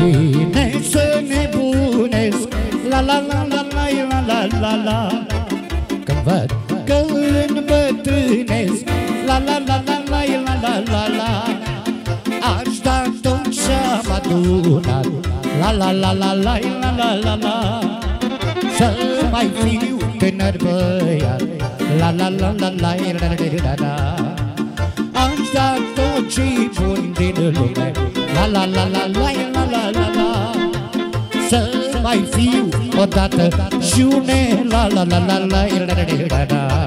vine să nebunesc, la la la la la la la la la. Când văd că îmbătrânesc, la la la la la la la la la. Aș da tot ce-am adunat, la la la la la la la la la. Să mai fiu tânăr băiat, la la la la la la la la. Aș da tot ce-i bun din lume, la la la la la la la la la. Să mai fiu odată și une, la la la la la la la la.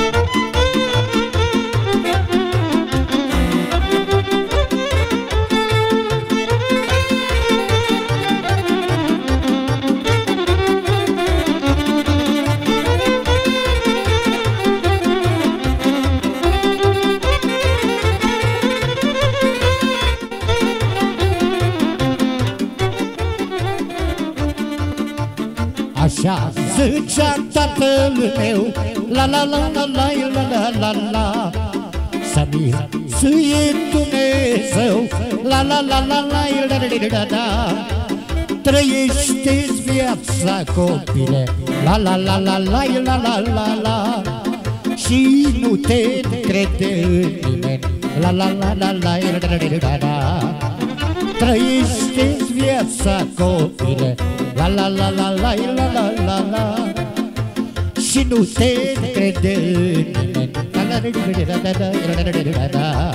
Așa zicea tatăl meu, la la la la la la la la la. Să-mi ție Dumnezeu, la la la la la la la la. Trăiește-ți viața, copile, la la la la la la la la la. Și nu te crede în nimeni, la la la la la la la la. Trăiește-ți viața, copile, la la la la la la la la la. Și nu te crede în nimeni, la la la la la la la la.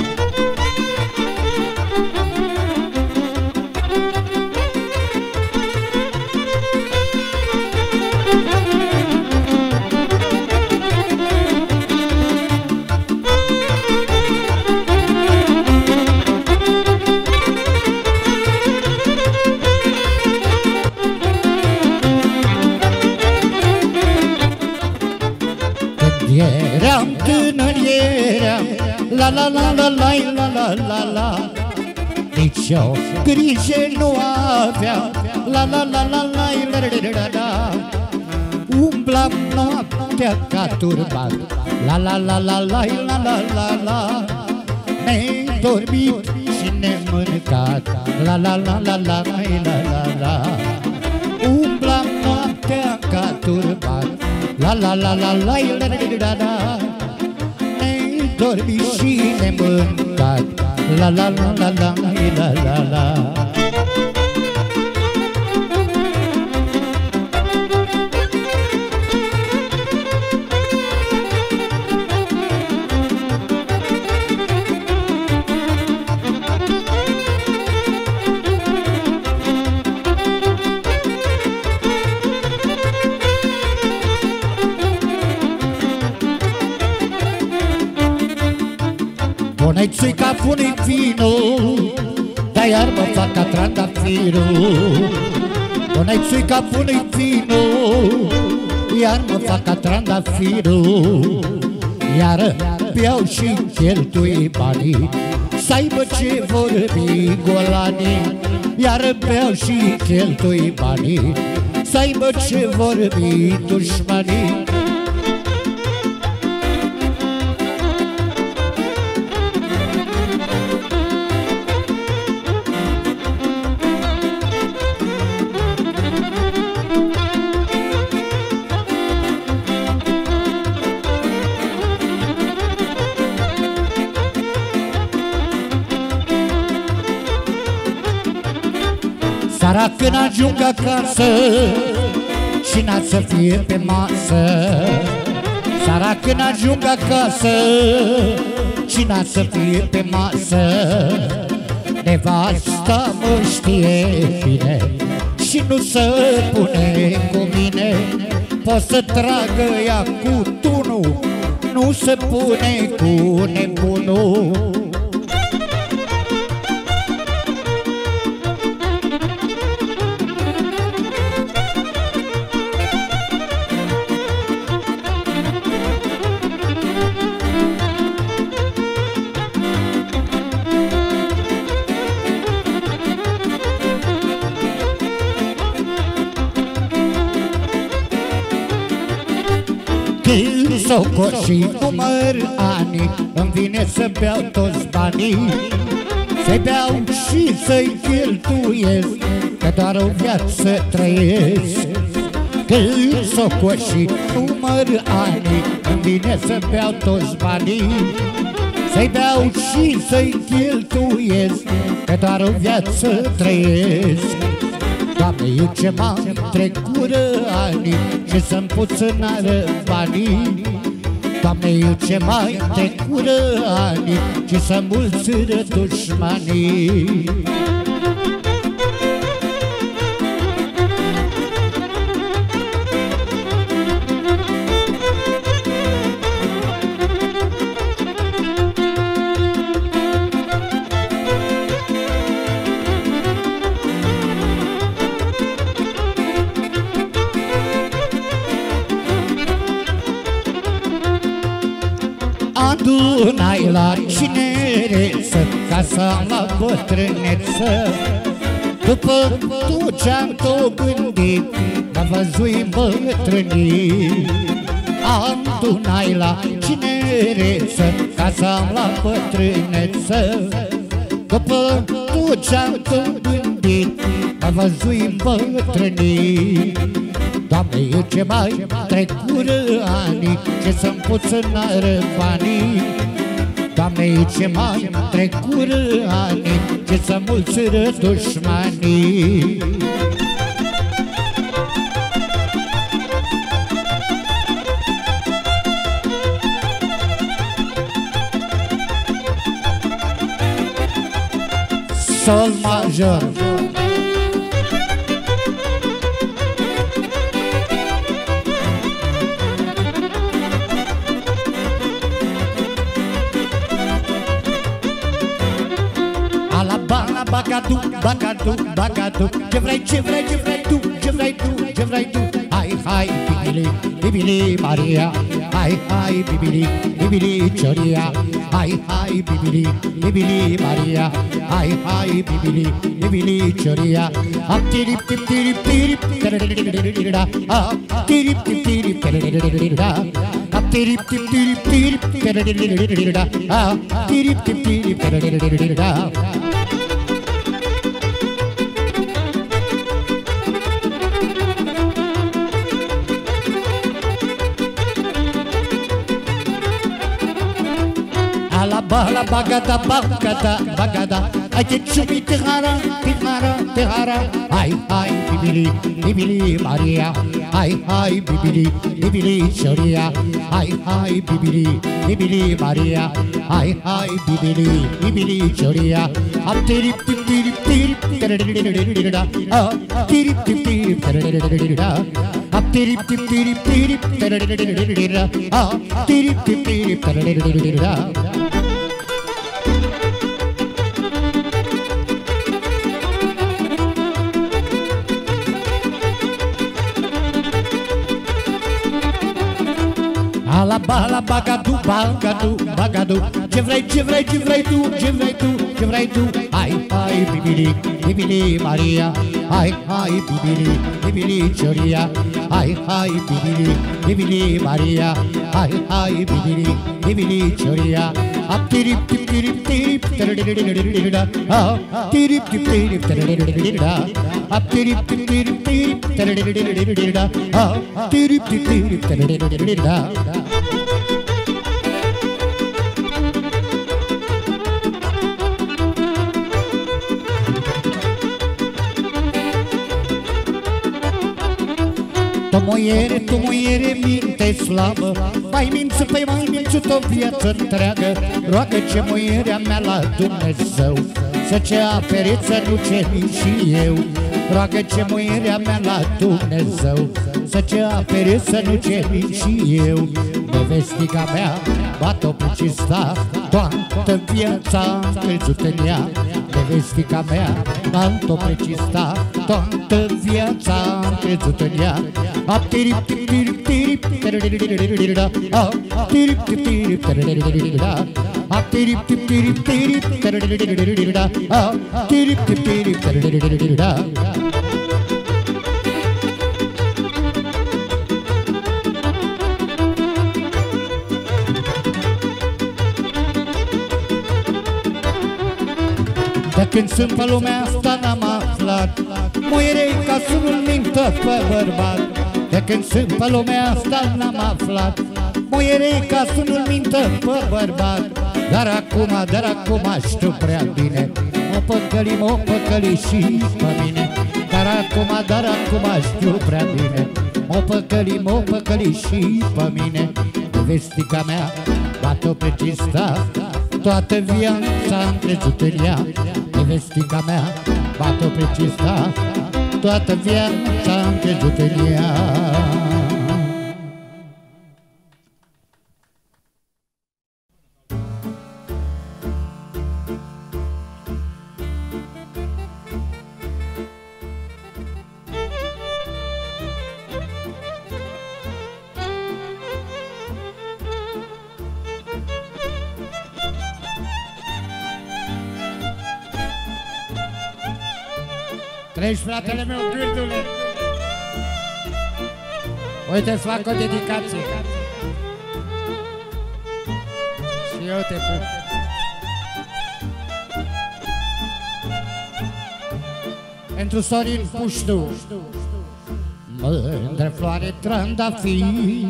Eram tânăr, eram, la la la la la la la la la. Nici o grijă nu aveam, la la la la la la la la la. Umblam noaptea ca turbat, la la la la la la la la la. Ne-dormit și ne-mâncat, la la la la la la la la. Umblam noaptea ca turbat, la la la la la la la la. Ne-dormi și ne-mâncat, la la la la la la la la. Pune-i țuica, pune-i vinul, dar iar mă fac ca trandafirul. Pune-i țuica, pune-i vinul, iar mă fac ca trandafirul. Iar beau și cheltui banii, să aibă ce vorbi golanii. Iar beau și cheltui banii, să aibă ce vorbi dușmanii. Seara când ajung acasă și n-a să fie pe masă. Seara când ajung acasă și n-a să fie pe masă. Nevasta mă știe bine și nu se pune cu mine. Poți să tragă ea cu tunul, nu se pune cu nebunul. Când socot și număr ani, îmi vine să beau toți banii. să beau și să-i cheltuiesc, că doar o viață trăiesc. Când socoși număr anii, îmi vine să beau toți banii, să-i beau și să-i cheltuiesc, că doar o viață trăiesc. Doamne, eu ce m-am trecură anii și să-mi puțânară banii. Doamne, eu ce mai trecură anii și să mulțiră dușmanii. Adunai la cinereță, ca să am la bătrâneță. După tot ce-am dobândit, mă văzui bătrânii. Adunai la cinereță, ca să am la bătrâneță. După tot ce-am dobândit, mă văzui bătrânii. Doamne, eu ce mai trecură anii și să-mi puțânară banii. Doamne, eu ce mai trecură anii și să mulțiră dușmanii. Sol major. Bagadu, bagadu, bagadu. Ce vrei, ce vrei, ce vrei tu, ce vrei tu, ce vrei tu. Hai, hai, bibili, bibili, Maria. Hai, hai, bibili, bibili, Cioria. Hai, hai, bibili, bibili, Maria. Hai, hai, bibili, bibili, Cioria. Am tirip, tip, tirip, tirip, terererererera. Tirip, tip, tirip, terererererera. Am tirip, tip, tirip, tirip, terererererera. Tirip, tip, tirip, terererererera. Bala bagada, bagada, bagada. Ai te ciupi tihara, tihara, tihara. Hai, hai, bibili, bibili, Maria. Hai, hai, bibili, bibili, Cioria. Hai, hai, bibili, bibili, Maria. Hai, hai, bibili, bibili, Cioria. Am tirip, tip, tirip, tirip, terererererera. Tirip, tip, tirip, terererererera. Am tirip, tip, tirip, tirip, terererererera. Tirip, tip, tirip, terererererera. Bala bagadu, bagadu, bagadu. Ce vrei, ce vrei, ce vrei tu, ce vrei tu, ce vrei tu. Hai, hai, bibili, bibili, Maria. Hai, hai, bibili, bibili, Cioria. Hai, hai, bibili, bibili, Maria. Hai, hai, bibili, bibili, Cioria. Am tirip, tip, tirip, tirip, terererererera. Tirip, tip, tirip, terererererera. Am tirip, tip, tirip, tirip, terererererera. Tirip, tip, tirip, terererererera. Tu muiere, minte slavă. Mai minți, păi mai minți o viață întreagă. Roagă-ce muierea mea la Dumnezeu, să ce apere, să nu ceri și eu. Roagă-ce muierea mea la Dumnezeu, să ce apere, să nu ceri și eu. Nevestica mea bat-o pe cista, toată viața am crezut în ea. Nevestica mea bat-o pe cista, toată viața am crezut în ea. Tirip, tip, tirip, tirip, terererererera. Tirip, tip, tirip, terererererera. Tirip, tip, tirip, tirip, terererererera. Tirip, tip, tirip, terererererera. când sunt pe lumea asta n-am aflat, muierei ca să nu-l mintă pe bărbat. De când sunt pe lumea asta n-am aflat, muierei ca să nu-l mintă pe bărbat. Dar acum știu prea bine, m-o păcăli și pe mine. Dar acum știu prea bine, m-o păcăli și pe mine. Vestica mea bat-o pe cista, toată viața am crezut în ea. Vestica mea bat-o pe cista, toată viața am crezut în ea. Treci, fratele meu, Gârdule. Uite, îți fac o dedicație. Și eu te pup. Pentru Sorin Puștu. Mândră floare trandafir,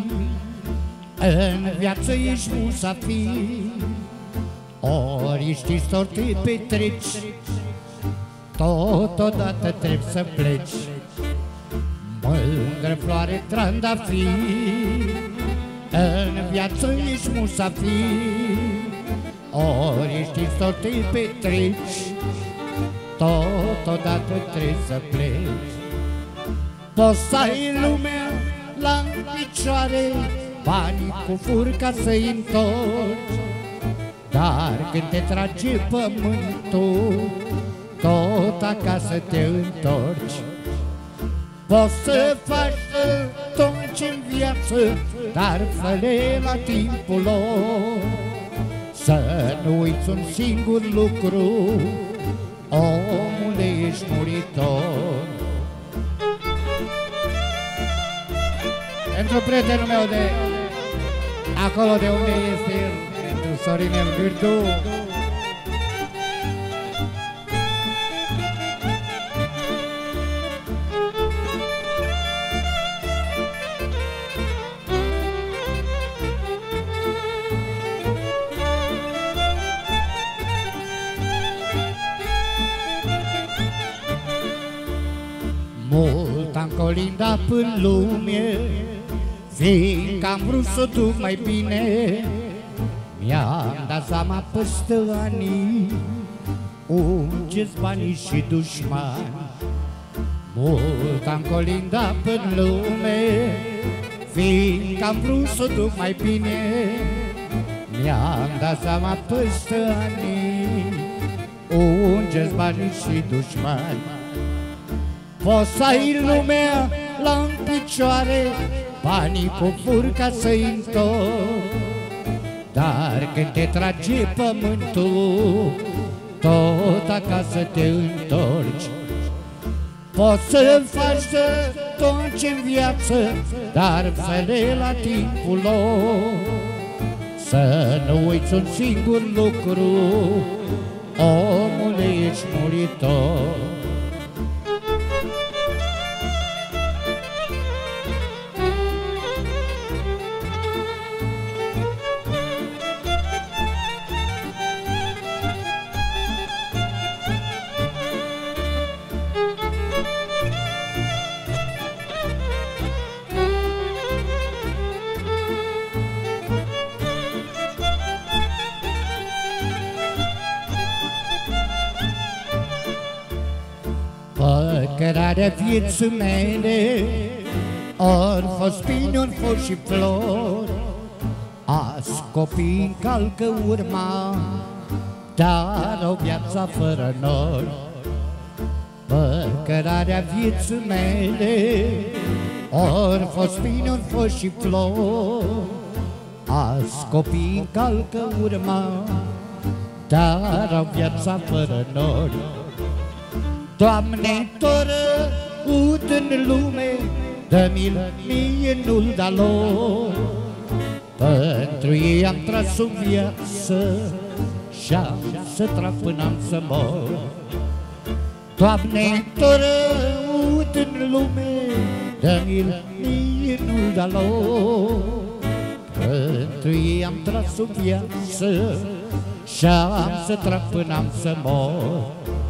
în viață ești musafir, ori ești ori te petreci, totodată trebuie să pleci. Mândră floare trandafir, în viață ești musafir, ori ești ori te petreci, totodată trebuie să pleci. Poți să ai lumea la picioare, banii cu furca să-i întorci, dar când te trage pământul, tot acasă te întorci. Poți să faci tot ce-n viață, dar fă-le la timpul lor. Să nu uiți un singur lucru, omule, ești muritor. Pentru prietenul meu de acolo de unde este el, pentru Sorinel Gârdu. Mult am colindat în lume, fiindcă am vrut să duc mai bine. Mi-am dat seama peste ani, unge-s banii și dușmani. Mult am colindat în lume, fiindcă am vrut să duc mai bine. Mi-am dat seama peste ani, unge-s banii și dușmani. Poți să ai lumea la picioare, banii cu furca să-i întorci, dar când te trage pământul, tot acasă te întorci. Poți să faci de tot ce-n viață, dar fă-le la timpul lor. Să nu uiți un singur lucru, omule, ești muritor. Păcărarea vieții mele, ori fost bine, ori fost și flori. Azi copiii încalcă urma, dar o viața fără nori. Păcărarea vieții mele, ori fost bine, ori fost și flori. Azi copiii încalcă urma, dar o viața fără nori. Doamne, toră ud în lume, dă-mi-l mie, nu-l da lor. Pentru ei am tras o viață și-am să trag până am să mor. Doamne, tot răut în lume, dă-mi-l mie, nu-l da lor. Pentru ei am tras o viață și am să trag până am să mor.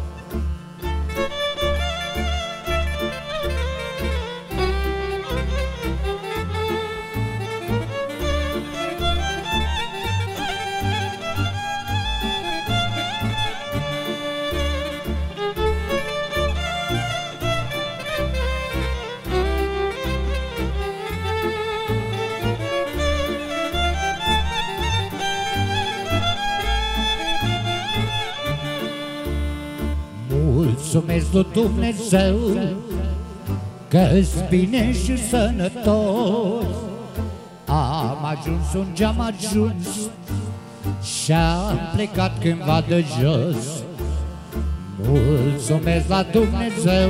Mulțumesc lui Dumnezeu că-s bine și sănătos. Am ajuns unde am ajuns și-am plecat cândva de jos. Mulțumesc la Dumnezeu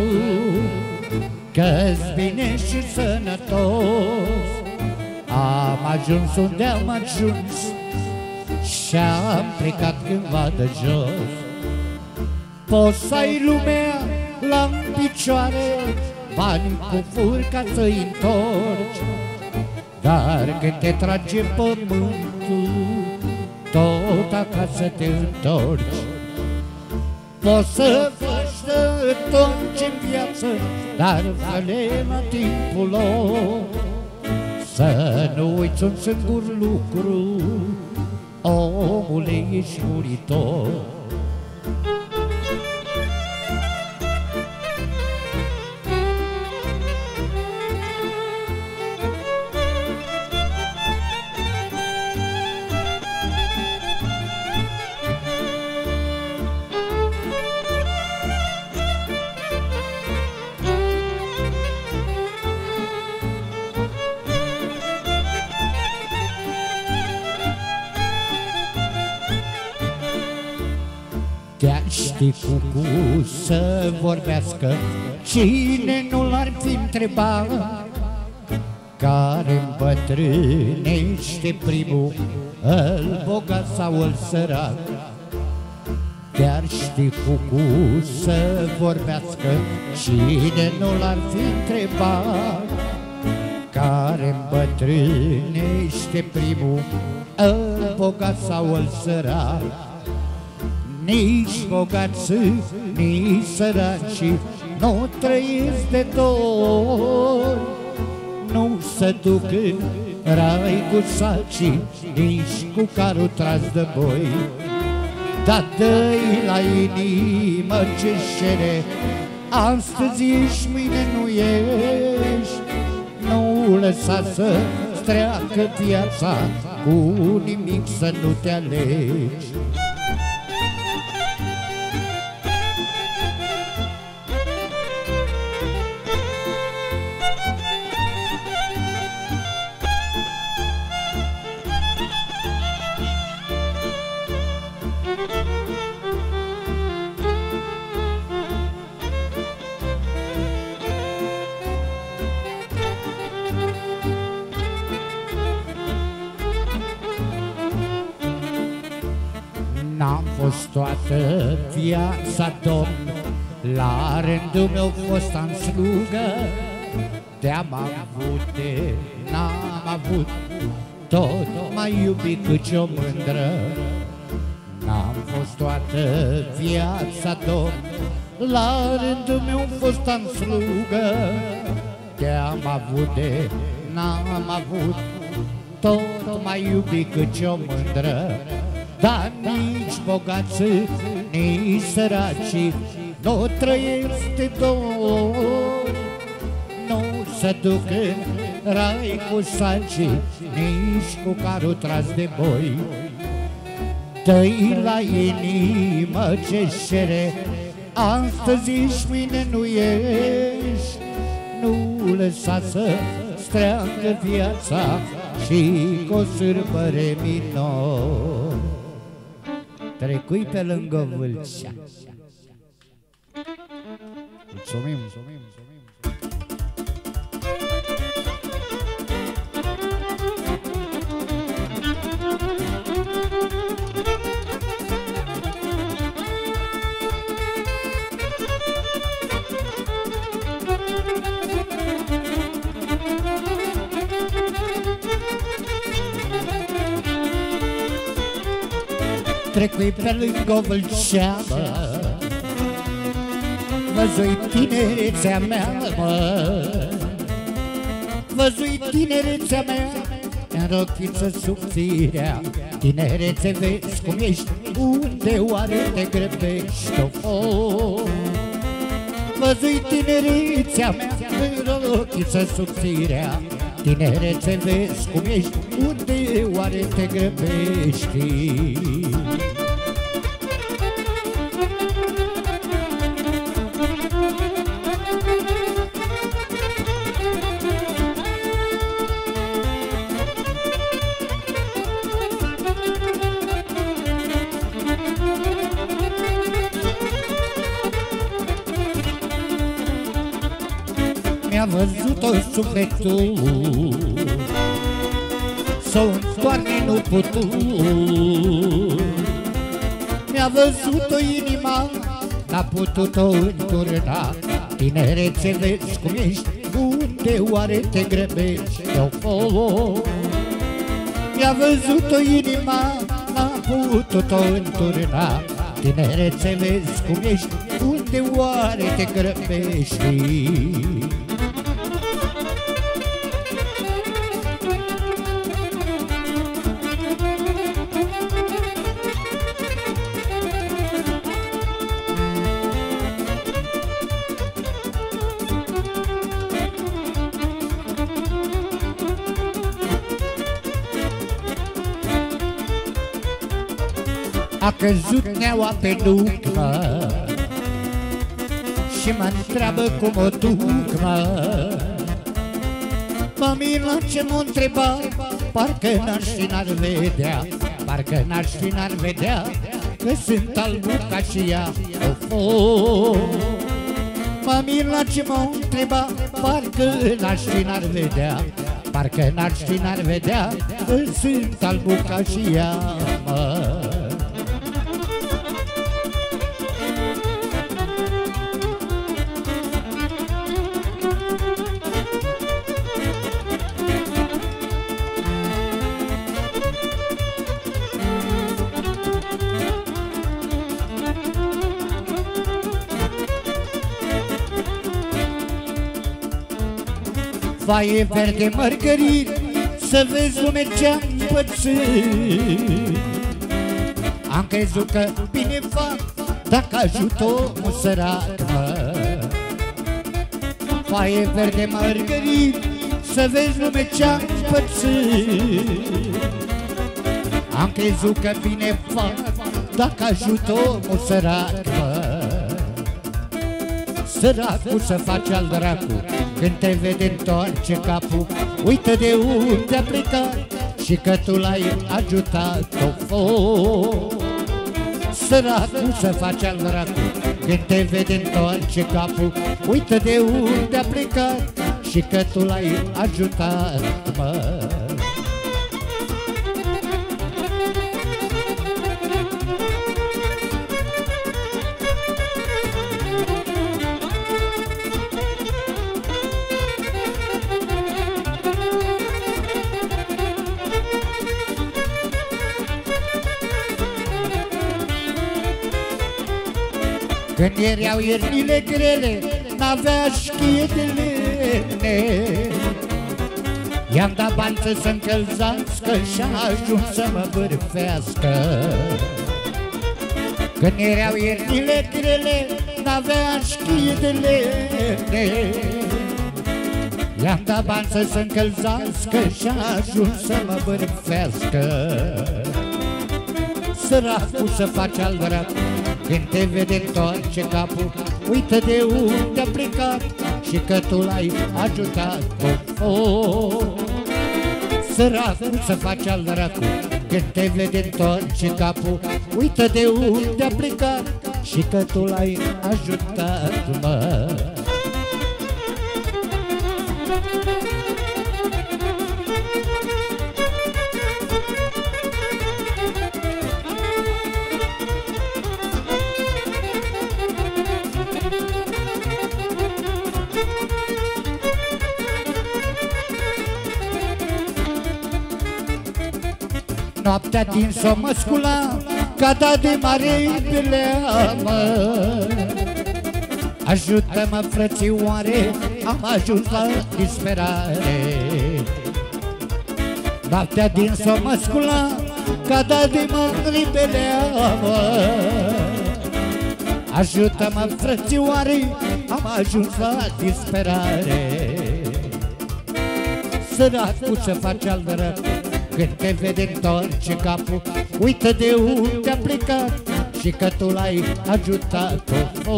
că-s bine și sănătos. Am ajuns unde am ajuns și-am plecat cândva de jos. Poți să ai lumea la picioare, bani cu furca să-i întorci, dar când te trage pământul, tot acasă te întorci. Poți să faci de tot ce-n viață, dar fă-le la timpul lor. Să nu uiți un singur lucru, omule, ești muritor. Te-ar ști cucu să vorbească, cine nu l-ar fi întrebat, care îmbătrânește primul, îl bogat sau îl sărac. Te-ar ști cucu să vorbească, cine nu l-ar fi întrebat, care îmbătrânește primul, îl bogat sau îl sărac. Nici bogați, nici săraci nu trăiesc de dor, nu se duc în rai cu saci, nici cu carul tras de boi. Dar dă-i la inimă ce șere, astăzi ești, mâine nu ești. Nu lăsa să-ți treacă viața, cu nimic să nu te alegi. N-am fost toată viața domn, la rândul meu fost am slugă. Te-am avut, n-am avut, tot m-ai iubit cât o mândră. N-am fost toată viața domn, la rândul meu fost am slugă. Te-am avut, n-am avut, tot m-ai iubit cât o mândră. Dar nici bogații, nici săraci nu trăiesc de dor, nu se duc în rai cu saci, nici cu carul tras de boi. Dă-i la inimă ce șere, astăzi ești, mâine nu ești. Nu lăsa să-ți treacă viața și cu o sârbăre minor. Trecui pe lângă Vâlcea. Mulțumim. trecui pe lângă o vâlceamă. Văzui tinerețea mea, mă, văzui tinerețea mea, în rochiță subțirea. Tinerețe, vezi cum ești, unde oare te grăbești, oh. Văzui tinerețea mea, în rochiță subțirea. Tinerețe, vezi cum ești, unde oare te grăbești. Mi-a văzut-o sufletul, s-o întoarne nu putu. Mi-a văzut-o inima, n-a putut-o înturna. Tinerețe, vezi cum ești, unde oare te grăbești, oh. Mi-a văzut-o inima, n-a putut-o înturna. Tinerețe, vezi cum ești, unde oare te grăbești. A căzut neaua pe nuc, mă, și mă-ntreabă cum o duc, mă. Mă mir la ce m-o întreba, parcă n-aș fi n-ar vedea, parcă n-aș fi n-ar vedea, că sunt albul ca și ea, oh. Mă mir la ce m-o întreba, parcă n-aș fi n-ar vedea, parcă n-aș fi n-ar vedea, că sunt albul ca și ea, mă. Vaie verde mărgărit, să vezi lume ce-am pățit. Am crezut că bine fac dacă ajut omul sărac, mă. Vaie verde mărgărit, să vezi lume ce-am pățit. Am crezut că bine fac dacă ajut omul sărac, mă. Săracul să faci al dracu, când te vede întoarce capul, uită de unde a plecat și că tu l-ai ajutat, oh. Săracul să faci al dracu, când te vede întoarce capul, uită de unde a plecat și că tu l-ai ajutat, mă. Când erau iernile grele, n-avea șchie de lemne. I-am dat bani să se încălzească și-a ajuns să mă bârfească. Când erau iernile grele, n-avea șchie de lemne. I-am dat bani să se încălzească și-a ajuns să mă bârfească. Săracul să faci al dracu, când te vede întoarce capul, uită de unde a plecat și că tu l-ai ajutat, oh. Săracul să faci al dracu, când te vede întoarce capul, uită de unde a plecat și că tu l-ai ajutat, mă. Noaptea din s-o măscula, Ca dat de mare peleamă. Ajută-mă, frățioare, am ajuns la disperare. Noaptea din s-o măscula, ca dat de mare peleamă. Ajută-mă, frățioare, am ajuns la disperare. Săracul ce face al rău, când te vede întoarce capul, uită de unde a plecat și că tu l-ai ajutat-o.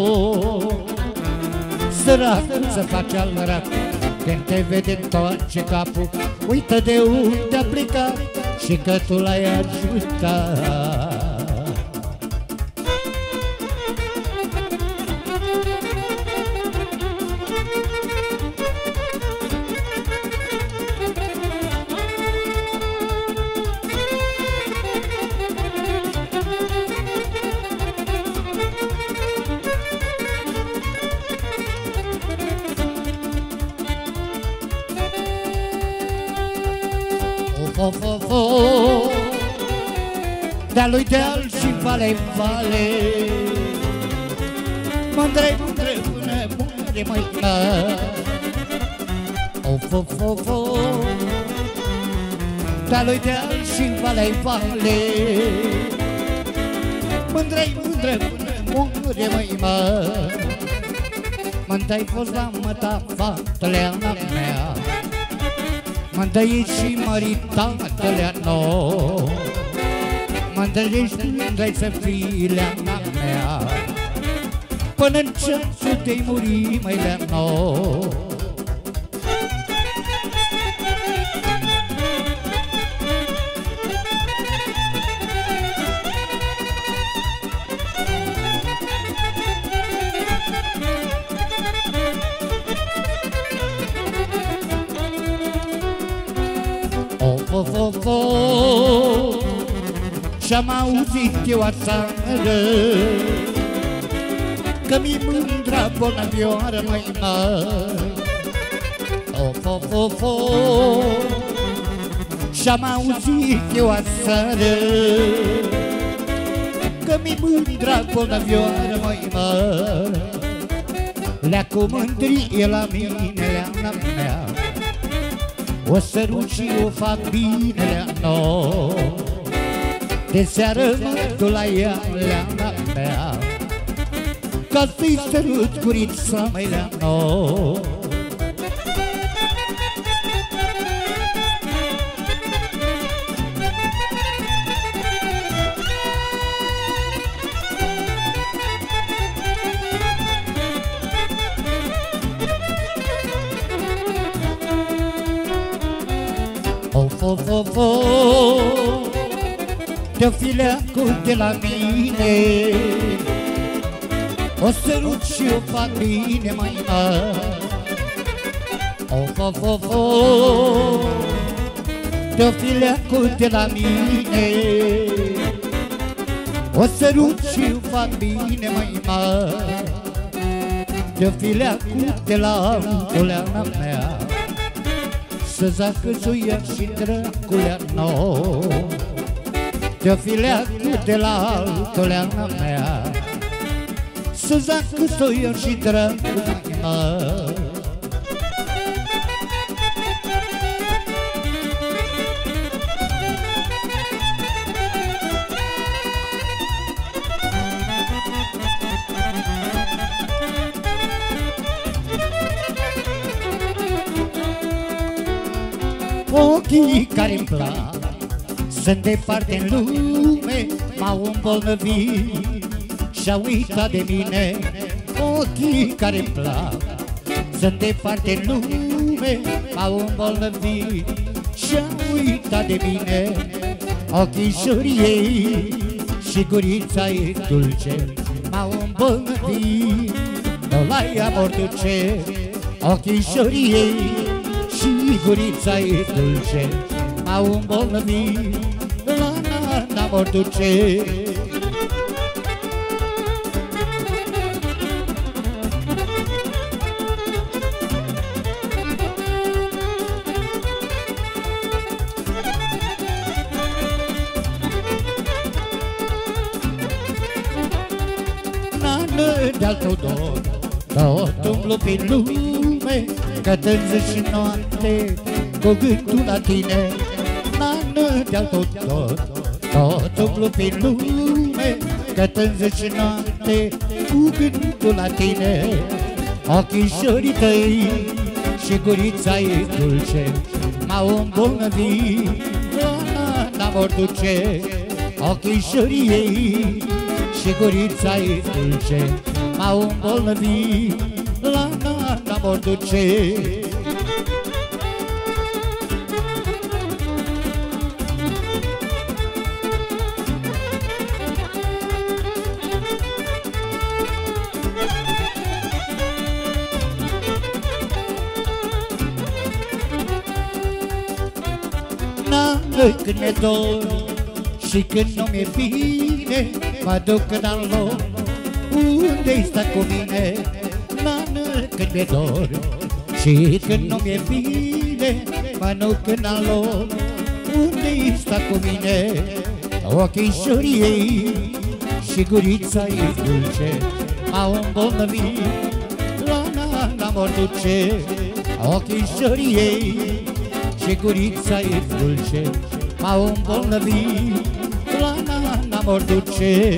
Săracul ce face al rău, când te vede întoarce capul, uită de unde a plecat și că tu l-ai ajutat. De-a lui deal și vale, vale, mândre, mândre, până mândre, măică. De-a lui deal și vale, vale, mândre, mândre, până mândre, măică. Mândre-ai fost la măta, fatelea mea, mândre-i și măritatele-a nouă. Mândre-i să fii leana mea, până-n ceasul te-i muri, măi leano. Și-am auzit eu aseară că mi-i mândra bolnavioară, măi, Și-am auzit eu aseară că mi-i mândra bolnavioară, măi, Le-a cu mândrie la mine, leana mea, o sărut și o fac bine, leano. De seară mă duc la ea, leana mea, ca să-i sărut gurița, măi, leano. Te-o fi leacut de la mine, o sărut și o fac bine, mai Te-o fi leacut de la mine, o sărut și o fac bine, mai Te-o fi leacut de la altuleana mea, să zacă-zuia și drăculea nouă. Te-o fi leacut de la altuleana mea, să zacă-zuia și drăculea nouă. Ochii care-mi plac sunt departe în lume, m-au îmbolnăvit și-au uitat de mine. Ochii care-mi plac sunt departe în lume, m-au îmbolnăvit și-au uitat de mine. Ochișorii ei și gurița ei dulce m-au îmbolnăvit, nu l-ai amor duce. Ochișorii ei și gurița-i dulce m-au îmbolnăvit, n-amor duce. de-al tău dor, tot umblu prin lume, cântând zi și noapte, cu gândul la tine. Nană de-al tău dor, tot umblu prin lume, cântând zi și noapte, cu gândul la tine. Ochișorii tăi și gurița-i dulce m-au îmbolnăvit, n-amor duce. Ochișorii ei și gurița-i dulce m-au îmbolnăvit, n-amor duce. Când mi-e dor și când nu mi-e bine, mă duc în al loc unde-i sta cu mine. Nană, când mi-e dor și când nu mi-e bine, mă duc în al loc unde-i sta cu mine. Ochișorii ei și gurița-i dulce m-au îmbolnăvit, n-amor duce. Ochișorii ei și gurița-i dulce m-au îmbolnăvit, n-amor duce.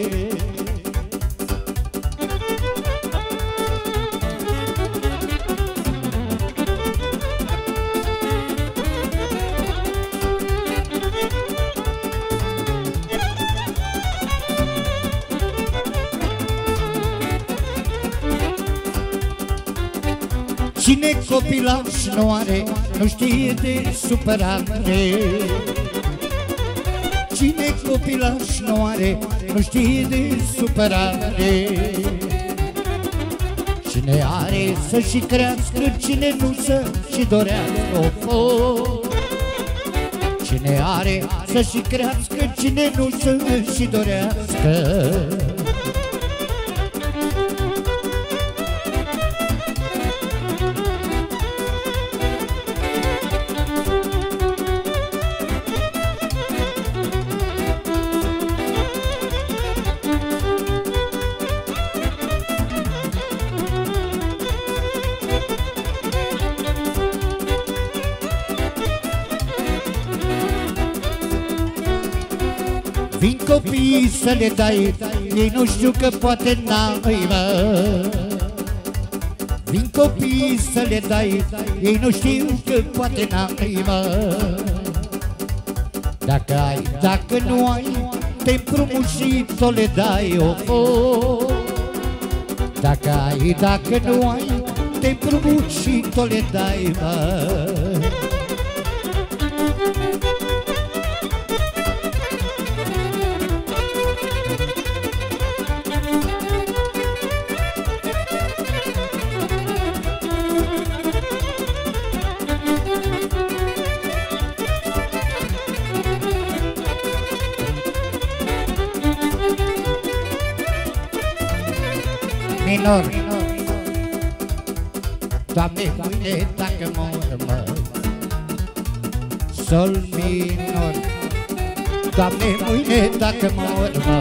Cine copilaș nu are, nu știe de supărare. Cine copilaș nu are, nu știe de supărare. Cine are să și crească, cine nu să și dorească o foc. Cine are să și crească, cine nu să și dorească. Vin copiii să le dai, ei nu știu că poate n-ai, mă. Vin copiii să le dai, ei nu știu că poate n-ai, mă. Dacă ai, dacă nu ai, te împrumuți și ți-o le dai, o. Dacă ai, dacă nu ai, te împrumuți și ți-o le dai, mă. Minor, Doamne, mâine dacă mor, mă. Sol minor, Doamne, mâine dacă mor, mă.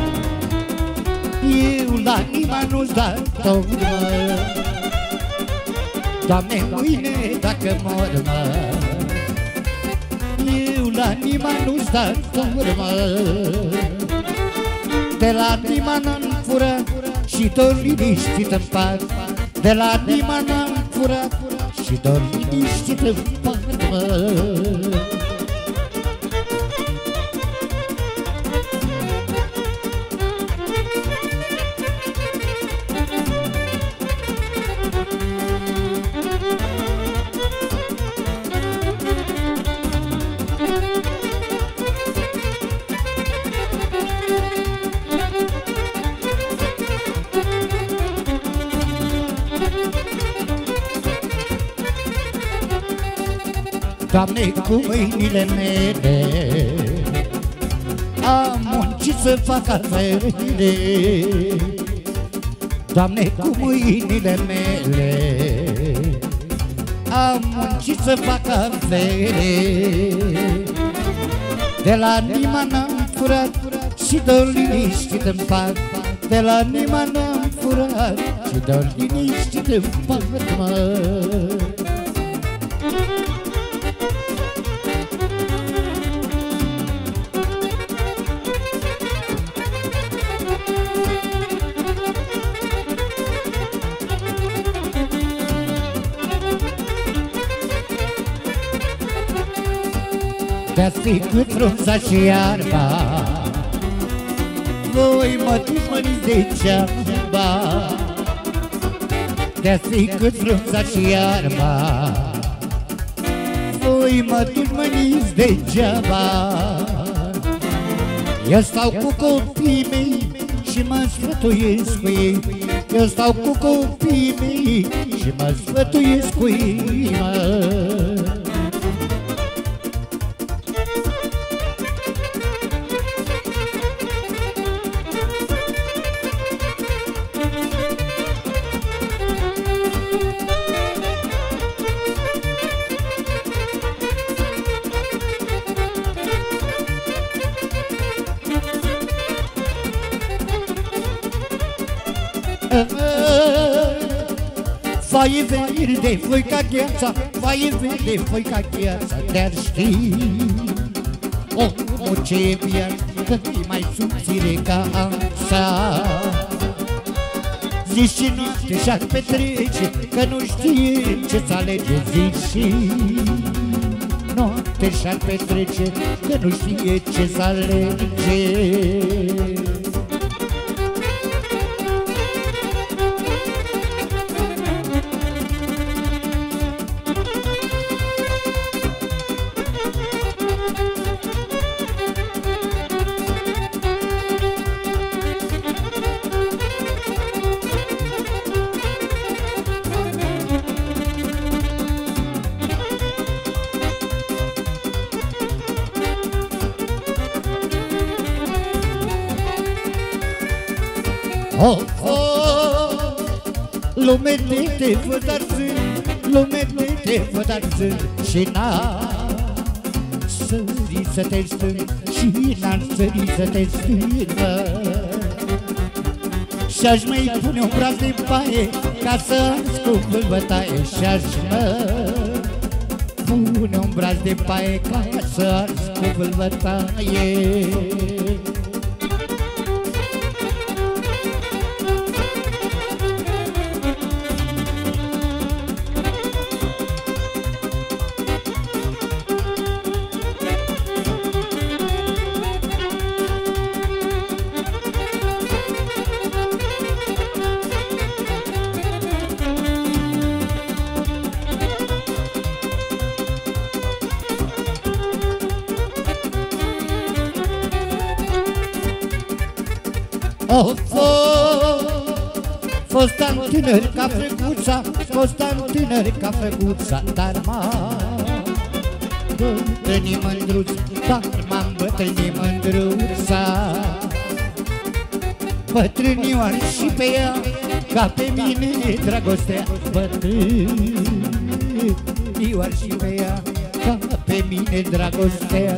Eu la inima nu-ți dau tot, mă. Doamne, mâine dacă mor, mă. Eu la inima nu-ți dau tot, mă. De la inima n-am furat și dor liniștit în pat. De la inima n-am furat și dor liniștit în pat, mă. Doamne, cu mâinile mele am muncit să fac avere. Doamne, cu mâinile mele am muncit să fac avere. De la inima n-am furat și dor liniștit în pat. De la inima n-am curat și dor liniște de patmă. De-ați cât frunza și iarba, voi mă dușmăniți degeaba. De-ați cât frunza și iarba, voi mă dușmăniți degeaba. Eu stau cu copiii mei și mă sfătuiesc cu ei. Eu stau cu copiii mei și mă sfătuiesc cu ei, mă. Foaie verde, voi ca gheața, foaie verde, voi ca gheața. Te-ar ști omul ce e viață, mai subțire ca anța. Zi și noapte și-ar petrece, că nu știe ce-ți alege. Zi și noapte și-ar petrece, că nu știe ce-ți alege. Oh, oh, lume de te văd arzând, lume de te văd arzând și n-ar sări să te stâng, și n-ar sări să te stângă. Și-aș mai pune un braț de paie ca să ars cu vâlvătaie. Și-aș pune un braț de paie ca să ars cu vâlvătaie. Oh, fostam tânăr ca frăguța, fostam tânăr ca frăguța, dar m-am bătrânit mândruț, dar m-am bătrânit mândruța. Bătrânioară și pe ea, ca pe mine dragostea. Bătrânioară și pe ea, ca pe mine dragostea.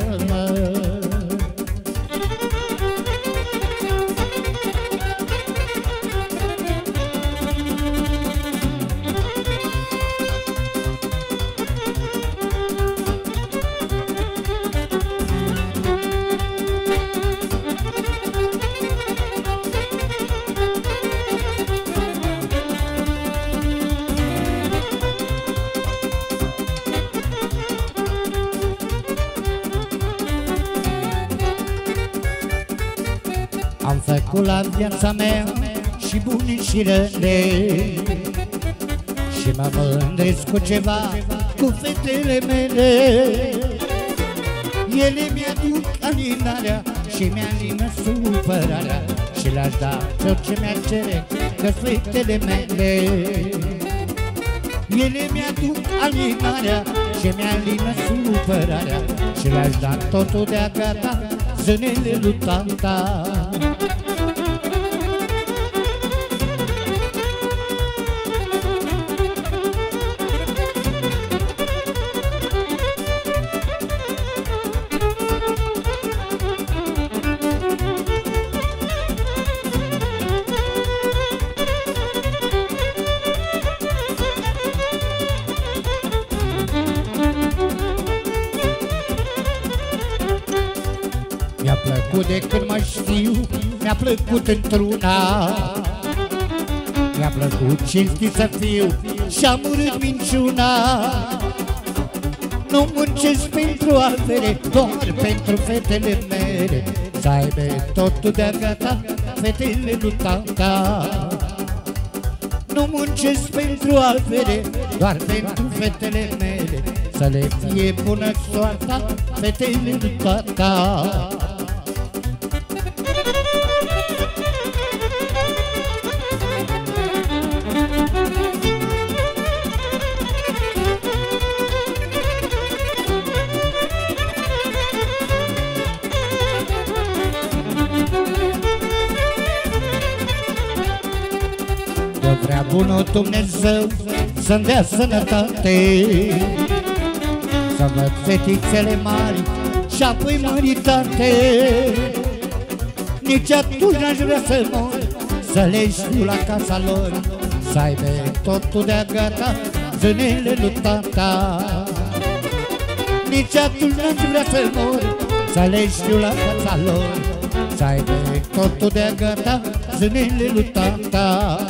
Am făcut la viața mea și bune și rele, și mă mândresc cu ceva, cu fetele mele. Ele mi-aduc alinarea și mi-alină supărarea, și le-aș da tot ce mi-ar cere, că fetele mele. Ele mi-aduc alinarea și mi-alină supărarea, și le-aș da totul de-a gata, zânele lui tata. plăcut de când mă știu, mi-a plăcut într-una. Mi-a plăcut cinstit să fiu și-am urât minciuna. Nu muncesc pentru avere, doar pentru fetele mele, să aibă totul de-a gata fetele lui tata. Nu muncesc pentru avere, doar pentru fetele mele, să le fie bună soarta fetele lui tata. Vrea bunul Dumnezeu să-mi dea sănătate, să văd fetițele mari și apoi măritate. Nici atunci n-aș vrea să mor, să le știu la casa lor, să aibă totul de-a gata zânele lui tata. Nici atunci n-aș vrea să mor, să le știu la casa lor, să aibă totul de-a gata zânele lui tata.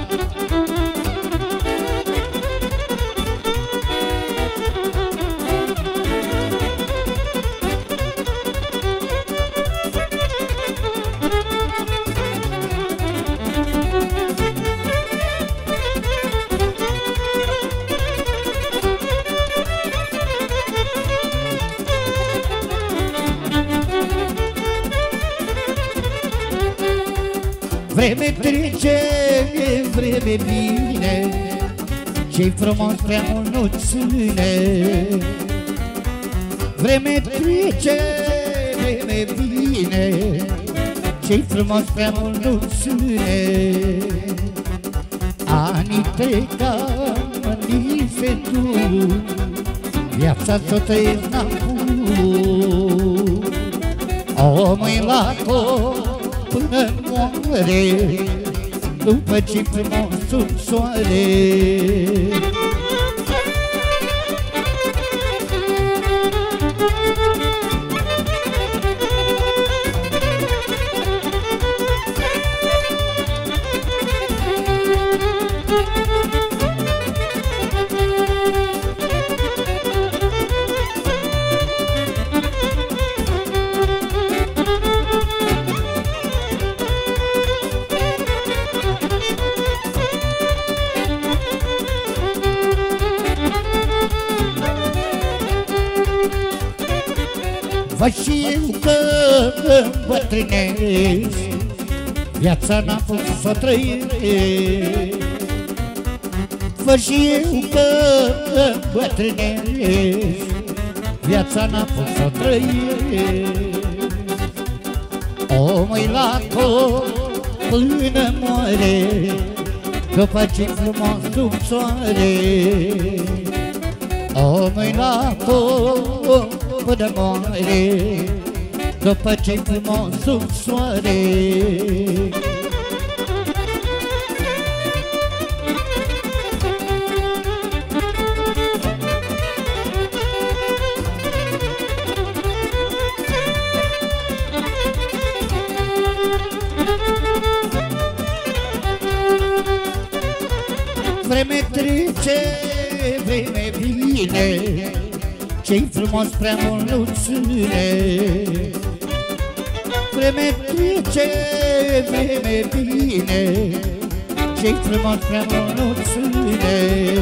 Vreme trece, vreme vine, ce-i frumos prea mult nu ține. Vreme trece, vreme vine, ce-i frumos prea mult nu ține. Anii trec, anii se duc, viața s-o trăiesc n-acum. Omul-i la tot până moare, după ce frumos sub soare. Văd și eu că îmbătrânesc, viața n-am fost să o trăiesc. Văd și eu că îmbătrânesc, viața n-am fost să o trăiesc. Omul-i la tot până moare, după ce frumos sub soare. Omul-i la tot până moare, după ce-i frumos sub soare. Vreme trece, vreme vine, ce-i frumos prea mult nu ține. Vreme trece, vreme vine, ce-i frumos prea mult nu ține.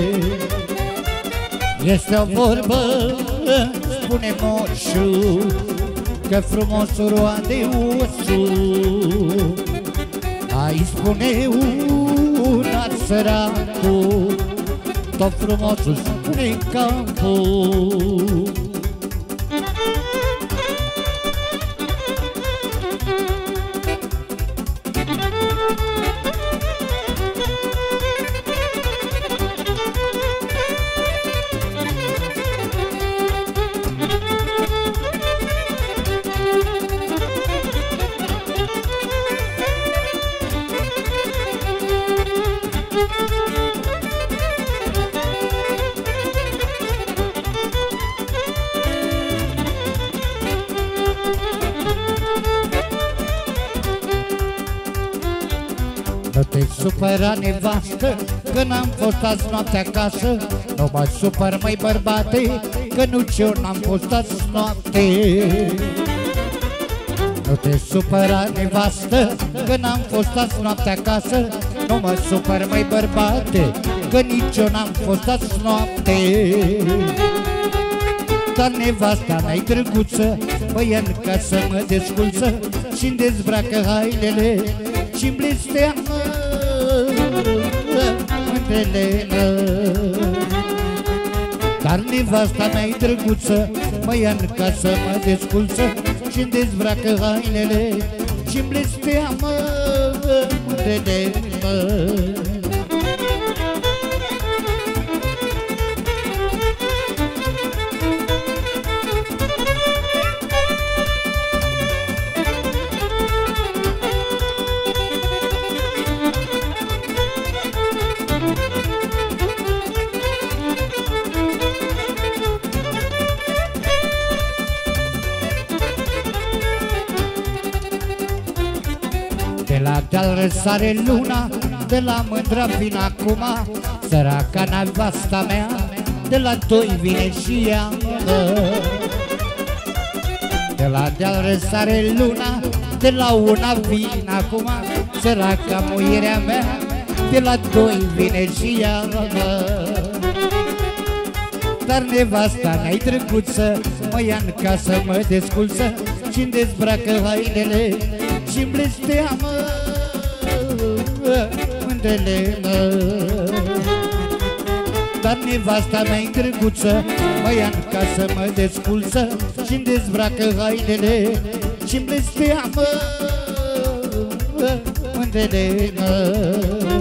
Este o vorbă, spune moșul, că frumosul roade osul. Ai spune una săracul, tot frumosul spune capul. supăra nevastă, că n-am fost azi noapte acasă. Nu mă supăr, măi bărbate, că nici eu n-am fost azi noapte. Nu te supăra nevastă, că n-am fost azi noapte acasă. Nu mă supăr, măi bărbate, că nici eu n-am fost azi noapte. Dar nevasta mea-i drăguță, mă ia în casă, mă desculță și-mi dezbracă hainele și-mi blesteamă mândrele. Dar nevasta mea-i drăguță, mă ia în casă, mă desculță și-mi dezbracă hainele și-mi blesteamă mândrele. De la deal răsare luna, de la mândra vin acum, săraca nevasta mea, de la doi vine și ea. De la deal răsare luna, de la una vin acum, săraca muierea mea, de la doi vine și ea. Dar nevasta mea-i drăguță, mă ia în casă, mă desculță și-mi dezbracă hainele și-mi blesteamă mândrele. Dar nevasta mea-i drăguță, mă ia în casă, mă desculță și-mi dezbracă hainele și-mi blesteamă mândrele.